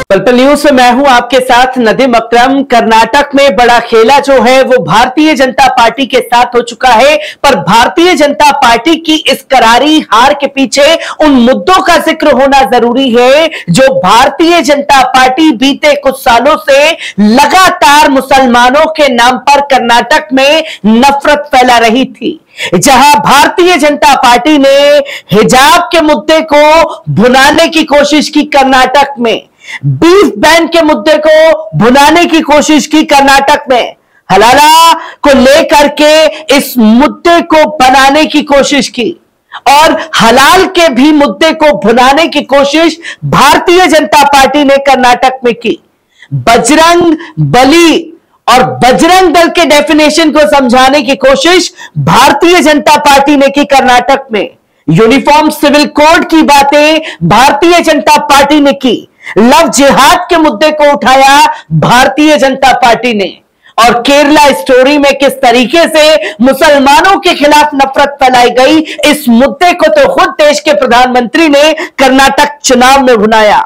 पल न्यूज में मैं हूं आपके साथ नदीम अकरम। कर्नाटक में बड़ा खेला जो है वो भारतीय जनता पार्टी के साथ हो चुका है, पर भारतीय जनता पार्टी की इस करारी हार के पीछे उन मुद्दों का जिक्र होना जरूरी है जो भारतीय जनता पार्टी बीते कुछ सालों से लगातार मुसलमानों के नाम पर कर्नाटक में नफरत फैला रही थी। जहां भारतीय जनता पार्टी ने हिजाब के मुद्दे को भुनाने की कोशिश की कर्नाटक में, बीफ बैन के मुद्दे को भुनाने की कोशिश की कर्नाटक में, हलाला को लेकर के इस मुद्दे को बनाने की कोशिश की और हलाल के भी मुद्दे को भुनाने की कोशिश भारतीय जनता पार्टी ने कर्नाटक में की। बजरंग बली और बजरंग दल के डेफिनेशन को समझाने की कोशिश भारतीय जनता पार्टी ने की कर्नाटक में। यूनिफॉर्म सिविल कोड की बातें भारतीय जनता पार्टी ने की। लव जिहाद के मुद्दे को उठाया भारतीय जनता पार्टी ने। और केरला स्टोरी में किस तरीके से मुसलमानों के खिलाफ नफरत फैलाई गई, इस मुद्दे को तो खुद देश के प्रधानमंत्री ने कर्नाटक चुनाव में भुनाया।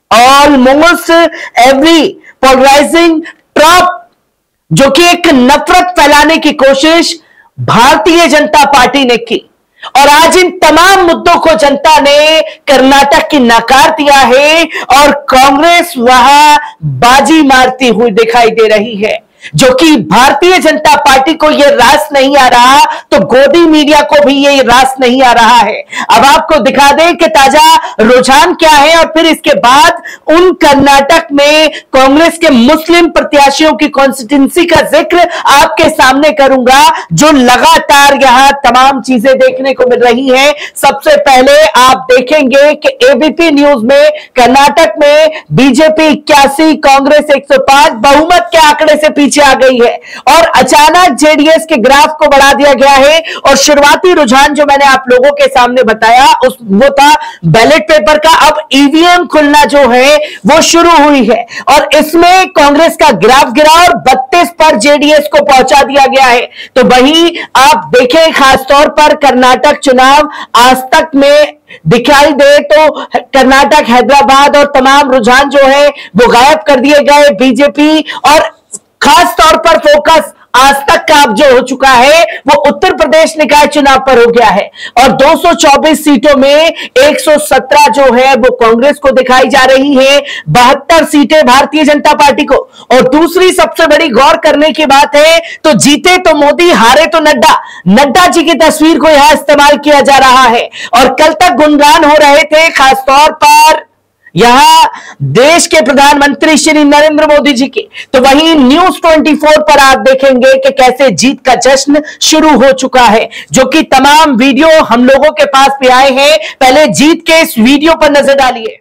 ऑलमोस्ट एवरी पोलराइजिंग ट्रॉप जो कि एक नफरत फैलाने की कोशिश भारतीय जनता पार्टी ने की, और आज इन तमाम मुद्दों को जनता ने कर्नाटक की नकार दिया है और कांग्रेस वहां बाजी मारती हुई दिखाई दे रही है। जो कि भारतीय जनता पार्टी को यह रास नहीं आ रहा तो गोदी मीडिया को भी यह रास नहीं आ रहा है। अब आपको दिखा दें कि ताजा रुझान क्या है और फिर इसके बाद उन कर्नाटक में कांग्रेस के मुस्लिम प्रत्याशियों की कॉन्स्टिट्यूंसी का जिक्र आपके सामने करूंगा, जो लगातार यहां तमाम चीजें देखने को मिल रही हैं। सबसे पहले आप देखेंगे कि एबीपी न्यूज में कर्नाटक में बीजेपी 81, कांग्रेस 105 बहुमत के आंकड़े से पीछे आ गई है और अचानक जेडीएस के ग्राफ को बढ़ा दिया गया है। और शुरुआती रुझान जो मैंने आप लोगों के सामने बताया वो था बैलेट पेपर का। अब ईवीएम खुलना जो है वो शुरू हुई है और इसमें कांग्रेस का ग्राफ गिरा और 32 पर जेडीएस को पहुंचा दिया गया है। तो वहीं आप देखें खासतौर पर कर्नाटक चुनाव आज तक में दिखाई दे तो कर्नाटक, हैदराबाद और तमाम रुझान जो है वो गायब कर दिए गए। बीजेपी और खास तौर पर फोकस आज तक का अब जो हो चुका है वो उत्तर प्रदेश निकाय चुनाव पर हो गया है और 224 सीटों में 117 जो है वो कांग्रेस को दिखाई जा रही है, 72 सीटें भारतीय जनता पार्टी को। और दूसरी सबसे बड़ी गौर करने की बात है तो जीते तो मोदी, हारे तो नड्डा। नड्डा जी की तस्वीर को यहां इस्तेमाल किया जा रहा है और कल तक गुणगान हो रहे थे खासतौर पर यहां देश के प्रधानमंत्री श्री नरेंद्र मोदी जी की। तो वहीं न्यूज 24 पर आप देखेंगे कि कैसे जीत का जश्न शुरू हो चुका है, जो कि तमाम वीडियो हम लोगों के पास भी आए हैं। पहले जीत के इस वीडियो पर नजर डालिए।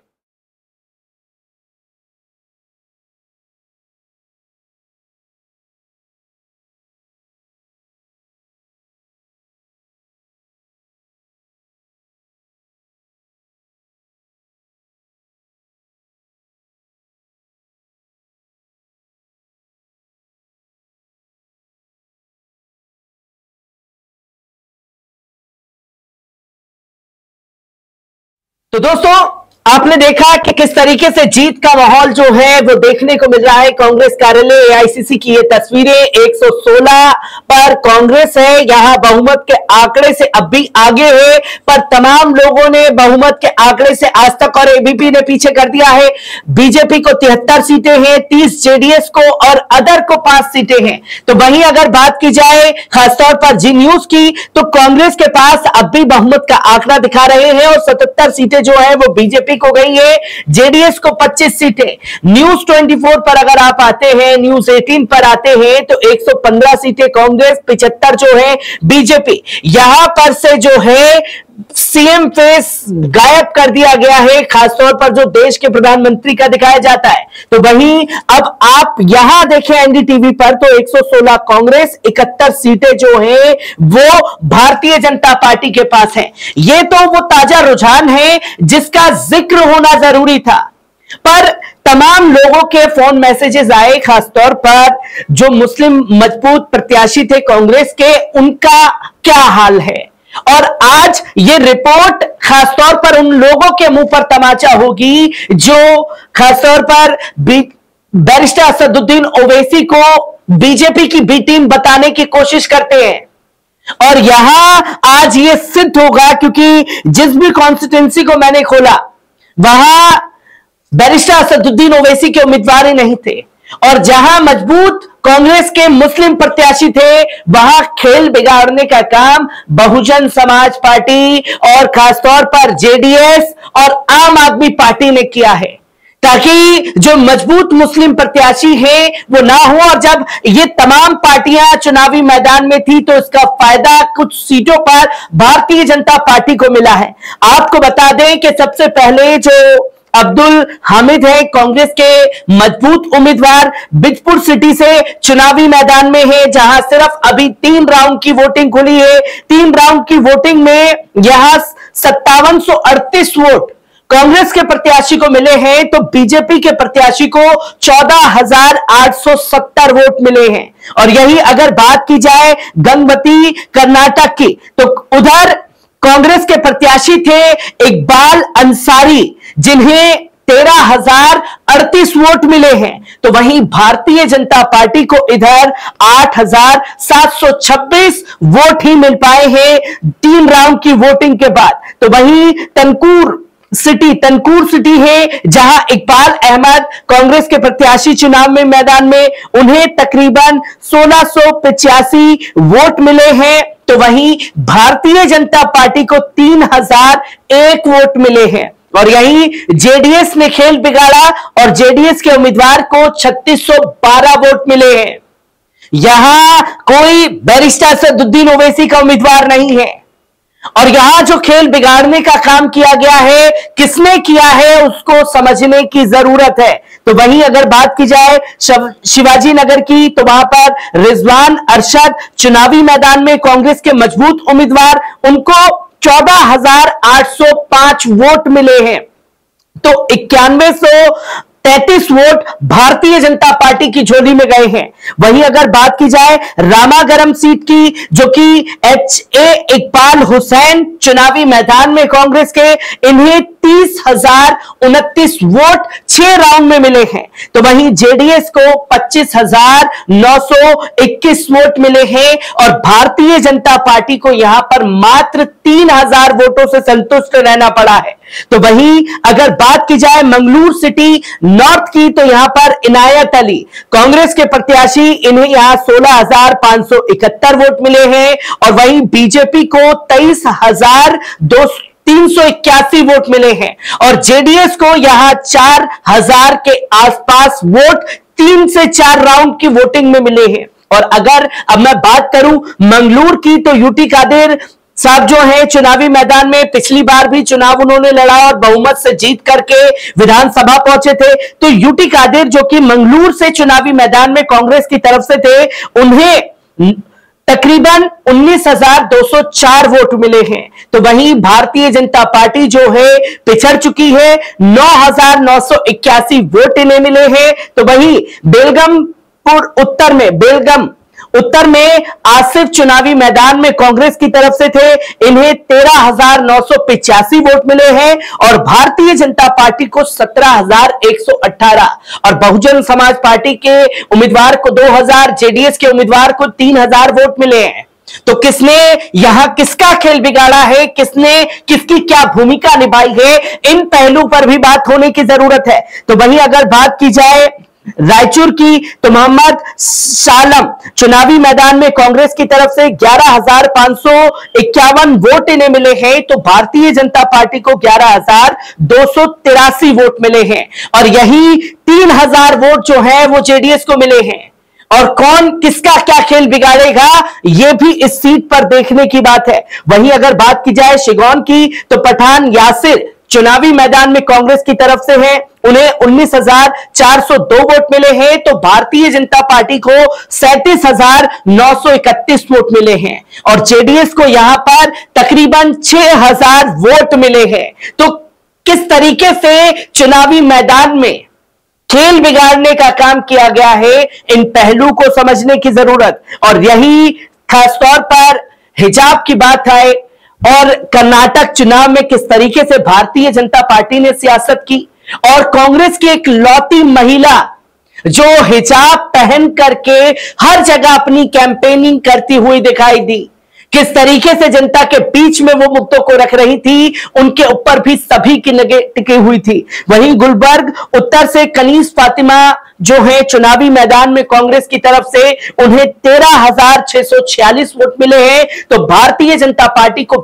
तो दोस्तों आपने देखा कि किस तरीके से जीत का माहौल जो है वो देखने को मिल रहा है। कांग्रेस कार्यालय एआईसीसी की ये तस्वीरें, 116 पर कांग्रेस है, यहां बहुमत के आंकड़े से अब भी आगे है, पर तमाम लोगों ने बहुमत के आंकड़े से आज तक और एबीपी ने पीछे कर दिया है। बीजेपी को 73 सीटें हैं, 30 जेडीएस को और अदर को 5 सीटें हैं। तो वहीं अगर बात की जाए खासतौर पर जी न्यूज की तो कांग्रेस के पास अब भी बहुमत का आंकड़ा दिखा रहे हैं और 77 सीटें जो है वो बीजेपी को गई है, जेडीएस को 25 सीटें। न्यूज 24 पर अगर आप आते हैं, न्यूज 18 पर आते हैं तो 115 सीटें कांग्रेस, 75 जो है बीजेपी। यहां पर से जो है सीएम फेस गायब कर दिया गया है, खासतौर पर जो देश के प्रधानमंत्री का दिखाया जाता है। तो वहीं अब आप यहां देखें एनडीटीवी पर तो 116 कांग्रेस, 71 सीटें जो है वो भारतीय जनता पार्टी के पास है। ये तो वो ताजा रुझान है जिसका जिक्र होना जरूरी था, पर तमाम लोगों के फोन मैसेजेस आए, खासतौर पर जो मुस्लिम मजबूत प्रत्याशी थे कांग्रेस के, उनका क्या हाल है। और आज ये रिपोर्ट खासतौर पर उन लोगों के मुंह पर तमाचा होगी जो खासतौर पर बैरिस्टर असदुद्दीन ओवैसी को बीजेपी की बी टीम बताने की कोशिश करते हैं। और यहां आज ये सिद्ध होगा, क्योंकि जिस भी कॉन्स्टिट्यूंसी को मैंने खोला वहां बैरिस्टर असदुद्दीन ओवैसी के उम्मीदवार ही नहीं थे, और जहां मजबूत कांग्रेस के मुस्लिम प्रत्याशी थे वहां खेल बिगाड़ने का काम बहुजन समाज पार्टी और खासतौर पर जेडीएस और आम आदमी पार्टी ने किया है, ताकि जो मजबूत मुस्लिम प्रत्याशी हैं वो ना हो। और जब ये तमाम पार्टियां चुनावी मैदान में थी तो इसका फायदा कुछ सीटों पर भारतीय जनता पार्टी को मिला है। आपको बता दें कि सबसे पहले जो अब्दुल हामिद है, कांग्रेस के मजबूत उम्मीदवार, बिजपुर सिटी से चुनावी मैदान में है, जहां सिर्फ अभी 3 राउंड की वोटिंग खुली है। 3 राउंड की वोटिंग में यहां 5738 वोट कांग्रेस के प्रत्याशी को मिले हैं, तो बीजेपी के प्रत्याशी को 14,870 वोट मिले हैं। और यही अगर बात की जाए गंगवती कर्नाटक की, तो उधर कांग्रेस के प्रत्याशी थे इकबाल अंसारी, जिन्हें 13,038 वोट मिले हैं। तो वहीं भारतीय जनता पार्टी को इधर 8,726 वोट ही मिल पाए हैं 3 राउंड की वोटिंग के बाद। तो वहीं तनकूर सिटी है, जहां इकबाल अहमद कांग्रेस के प्रत्याशी चुनाव में मैदान में, उन्हें तकरीबन 1685 वोट मिले हैं। तो वहीं भारतीय जनता पार्टी को 3001 वोट मिले हैं। और यही जेडीएस ने खेल बिगाड़ा और जेडीएस के उम्मीदवार को 3612 वोट मिले हैं। यहां कोई बैरिस्टर असदुद्दीन ओवैसी का उम्मीदवार नहीं है। और यहां जो खेल बिगाड़ने का काम किया गया है, किसने किया है उसको समझने की जरूरत है। तो वहीं अगर बात की जाए शिवाजी नगर की, तो वहां पर रिजवान अरशद चुनावी मैदान में कांग्रेस के मजबूत उम्मीदवार, उनको 14,805 वोट मिले हैं। तो 9133 वोट भारतीय जनता पार्टी की झोली में गए हैं। वहीं अगर बात की जाए रामागरम सीट की, जो कि HA इकबाल हुसैन चुनावी मैदान में कांग्रेस के, इन्हें 30,029 वोट 6 राउंड में मिले हैं। तो वहीं जेडीएस को 25,921 वोट मिले हैं और भारतीय जनता पार्टी को यहां पर मात्र 3,000 वोटों से संतुष्ट रहना पड़ा है। तो वहीं अगर बात की जाए मंगलूर सिटी नॉर्थ की, तो यहां पर इनायत अली कांग्रेस के प्रत्याशी, इन्हें यहां 16,571 वोट मिले हैं। और वहीं बीजेपी को 23,381 वोट मिले हैं और जेडीएस को यहां 4,000 के आसपास वोट 3 से 4 राउंड की वोटिंग में मिले हैं। और अगर अब मैं बात करूं मंगलूर की, तो यूटी कादिर साहब जो है चुनावी मैदान में पिछली बार भी चुनाव उन्होंने लड़ा और बहुमत से जीत करके विधानसभा पहुंचे थे। तो यूटी कादिर जो कि मंगलूर से चुनावी मैदान में कांग्रेस की तरफ से थे, उन्हें तकरीबन 19,204 वोट मिले हैं। तो वहीं भारतीय जनता पार्टी जो है पिछड़ चुकी है, 9,981 वोट इन्हें मिले हैं। तो वहीं बेलगम उत्तर में आसिफ चुनावी मैदान में कांग्रेस की तरफ से थे, इन्हें 13,985 वोट मिले हैं और भारतीय जनता पार्टी को 17,118 और बहुजन समाज पार्टी के उम्मीदवार को 2,000, जेडीएस के उम्मीदवार को 3,000 वोट मिले हैं। तो किसने यहां किसका खेल बिगाड़ा है, किसने किसकी क्या भूमिका निभाई है, इन पहलू पर भी बात होने की जरूरत है। तो वहीं अगर बात की जाए रायचूर की, तो मोहम्मद सालम चुनावी मैदान में कांग्रेस की तरफ से 11,551 वोट इन्हें मिले हैं। तो भारतीय जनता पार्टी को 11,283 वोट मिले हैं और यही 3,000 वोट जो है वो जेडीएस को मिले हैं। और कौन किसका क्या खेल बिगाड़ेगा, यह भी इस सीट पर देखने की बात है। वहीं अगर बात की जाए शिगौन की, तो पठान यासिर चुनावी मैदान में कांग्रेस की तरफ से हैं, उन्हें 19,402 वोट मिले हैं। तो भारतीय जनता पार्टी को 37,931 वोट मिले हैं और जेडीएस को यहां पर तकरीबन 6,000 वोट मिले हैं। तो किस तरीके से चुनावी मैदान में खेल बिगाड़ने का काम किया गया है, इन पहलू को समझने की जरूरत। और यही खासतौर पर हिजाब की बात है, और कर्नाटक चुनाव में किस तरीके से भारतीय जनता पार्टी ने सियासत की और कांग्रेस की एक लौती महिला जो हिजाब पहन करके हर जगह अपनी कैंपेनिंग करती हुई दिखाई दी, किस तरीके से जनता के बीच में वो मुद्दों को रख रही थी, उनके ऊपर भी सभी की नजर टिकी हुई थी। वहीं गुलबर्ग उत्तर से कनीज फातिमा जो है चुनावी मैदान में कांग्रेस की तरफ से उन्हें 13,646 वोट मिले हैं, तो भारतीय जनता पार्टी को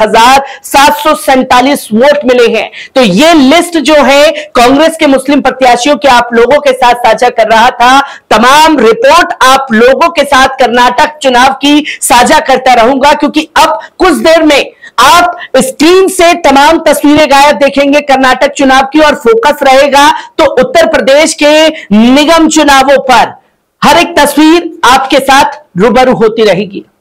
20,747 वोट मिले हैं। तो ये लिस्ट जो है कांग्रेस के मुस्लिम प्रत्याशियों के आप लोगों के साथ साझा कर रहा था। तमाम रिपोर्ट आप लोगों के साथ कर्नाटक चुनाव की साझा करता रहूंगा, क्योंकि अब कुछ देर में आप स्क्रीन से तमाम तस्वीरें गायब देखेंगे कर्नाटक चुनाव की, और फोकस रहेगा तो उत्तर प्रदेश के निगम चुनावों पर। हर एक तस्वीर आपके साथ रूबरू होती रहेगी।